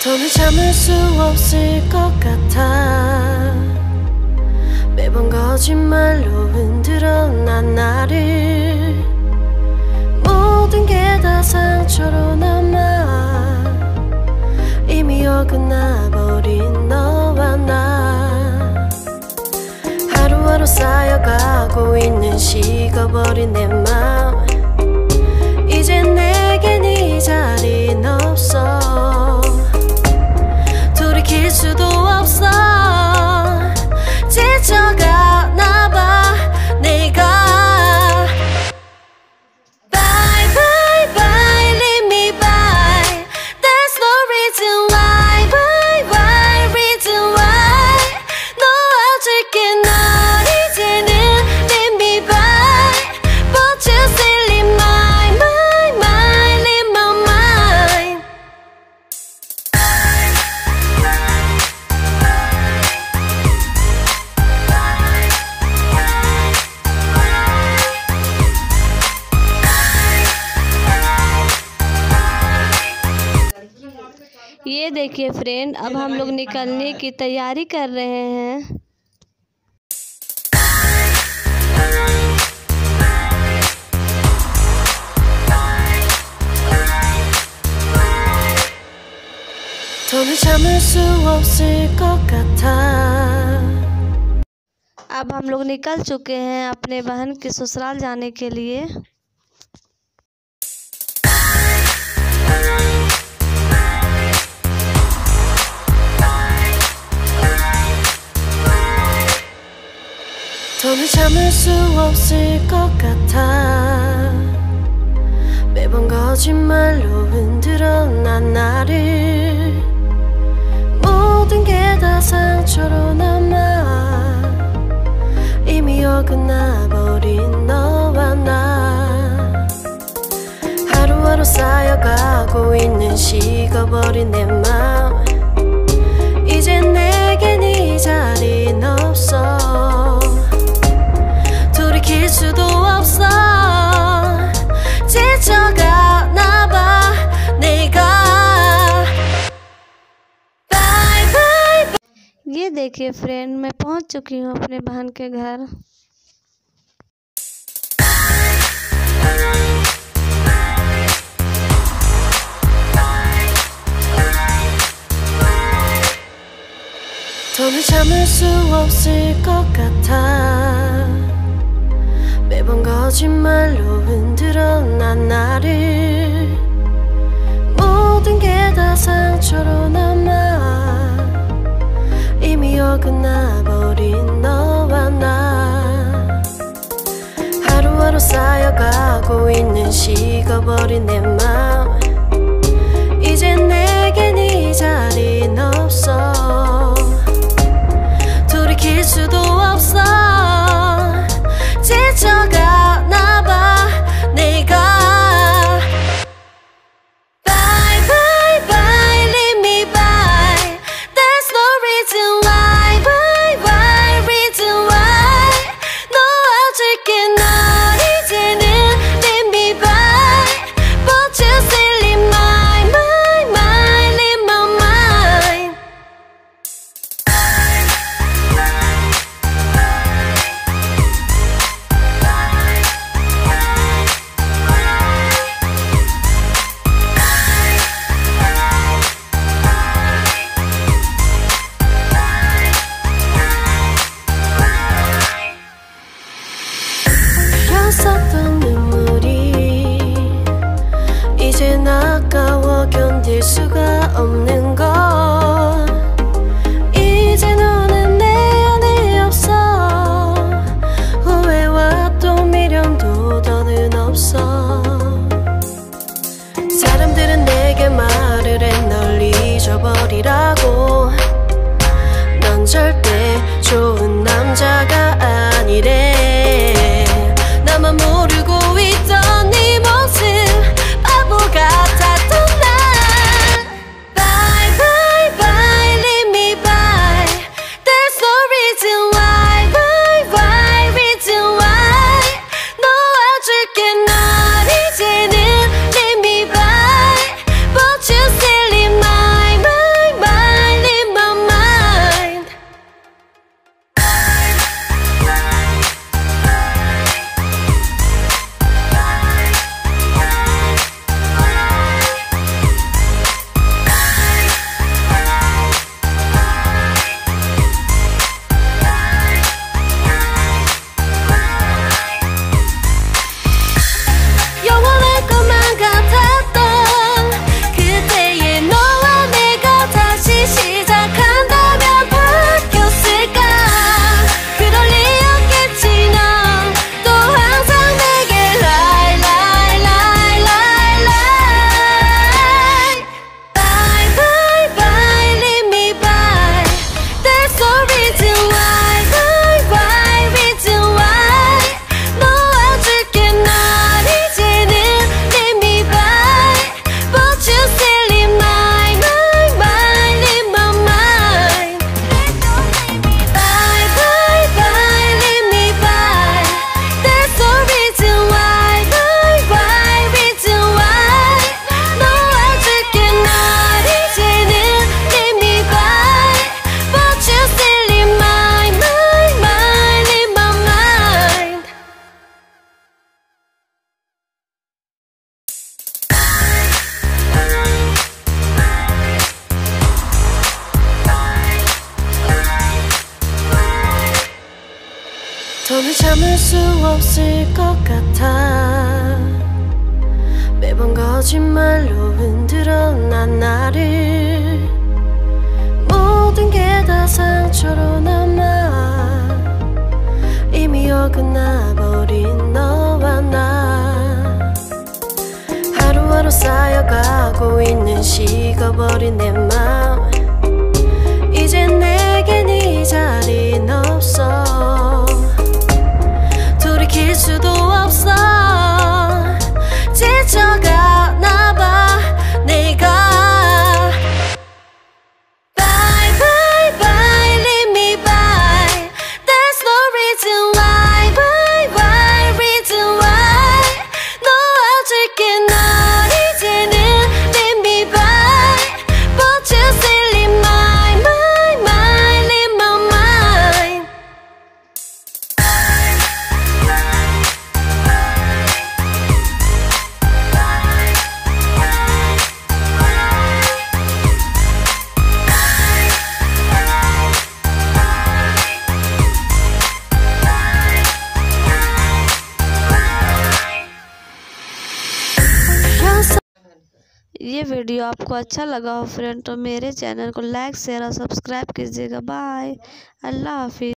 더는 참을 수 없을 것 같아. 매번 거짓말로 흔들어 난 나를. 모든 게 다 상처로 남아 이미 어긋나버린 너와 나. 하루하루 쌓여가고 있는 식어버린 내 맘. 이제 내겐 이 자리는 없어. 돌이킬 수도 없어. 지쳐가나봐 내가. Bye bye bye leave me by. There's no reason why. Bye bye reason why. 놓아줄게 널 이제는 leave me by. But you still leave my mind leave my mind. ये देखिए फ्रेंड, अब हम लोग निकलने की तैयारी कर रहे हैं। 더는 참을 수 없을 것 같아. अब हम लोग निकल चुके हैं अपने बहन के ससुराल जाने के लिए। 더는 참을 수 없을 것 같아. 매번 거짓말로 흔들어 난 나를. 모든 게 다 상처로 남아 이미 어긋나버린 너와 나. 하루하루 쌓여가고 있는 식어버린 내 맘. 이제 내겐 이 자리는 없어. 돌이킬 수도 없어. 지쳐가나봐 내가. Bye bye bye. ये देखिए फ्रेंड, मैं पहुंच चुकी हूँ अपने बहन के घर। 더는 참을 수 없을 것 같아. 매번 거짓말로 흔들어 난 나를. 모든 게 다 상처로 남아 이미 어긋나버린 너와 나. 하루하루 쌓여가고 있는 식어버린 내 맘. 이제 내겐 이 자리는 없어. 돌이킬 수도 없어. 지쳐가나봐 내가. Bye bye bye leave me by. There's no reason why. Bye bye reason why. 놓아줄게 널 이제는 leave me by. But you still leave my mind leave my mind. 더는 참을 수 없을 것 같아. 매번 거짓말로 흔들어 난 나를. 모든 게 다 상처로 남아 이미 어긋나버린 너와 나. 하루하루 쌓여가고 있는 식어버린 내 맘. 이제 내겐 이 자리는 없어. 돌이킬 수도 없어. 지쳐가나봐 내가. Bye bye bye leave me bye. There's no reason why. Bye bye reason why. 놓아줄게 널 이제는 leave me bye. But you still leave my leave my mind. ये वीडियो आपको अच्छा लगा हो friend तो मेरे channel को like share और सब्सक्राइब कीजिएगा। बाय, अल्लाह हाफिज़।